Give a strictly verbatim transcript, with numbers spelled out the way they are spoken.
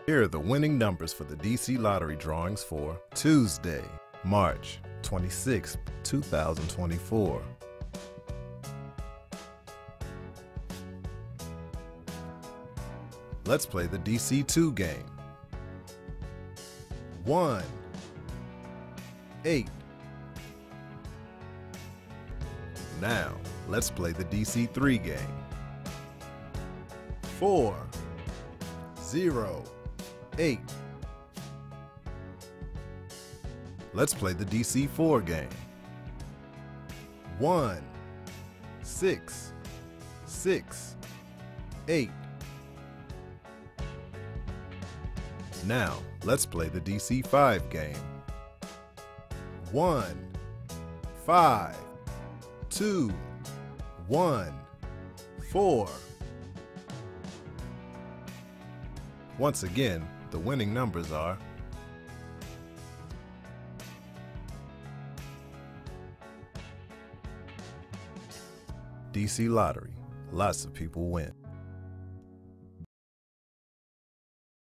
Here are the winning numbers for the D C Lottery drawings for Tuesday, March twenty-sixth, two thousand twenty-four. Let's play the D C two game. One, eight. Now, let's play the D C three game. Four, zero, eight. Let's play the D C four game. One, six, six, eight. Now, let's play the D C five game. One, five, two, one, four. Once again, the winning numbers are D C Lottery. Lots of people win.